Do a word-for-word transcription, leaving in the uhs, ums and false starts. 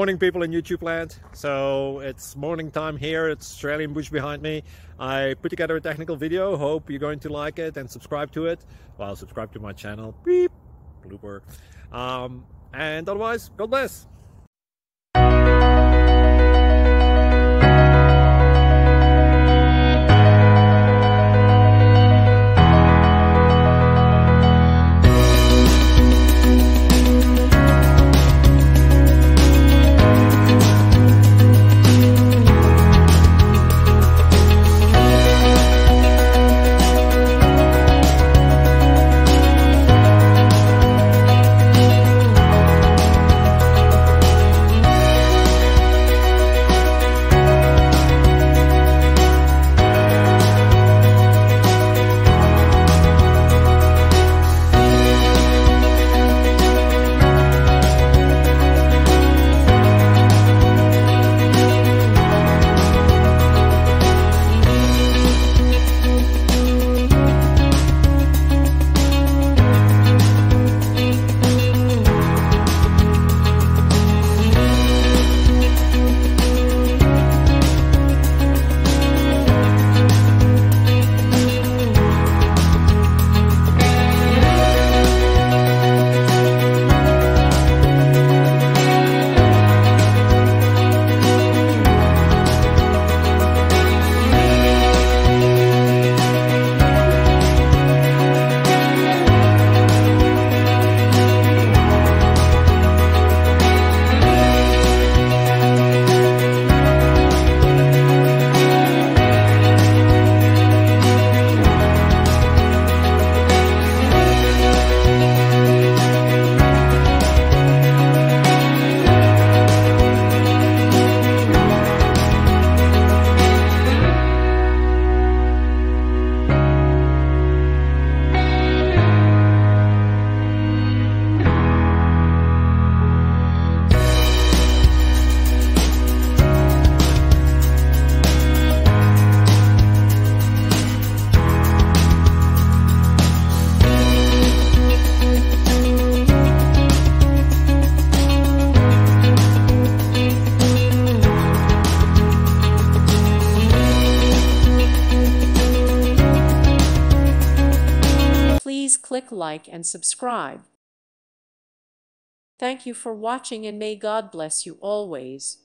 Morning, people in YouTube land. So it's morning time here. It's Australian bush behind me. I put together a technical video. Hope you're going to like it and subscribe to it. Well, subscribe to my channel. Beep. Blooper. Um, and otherwise, God bless. Please click like and subscribe. Thank you for watching and may God bless you always.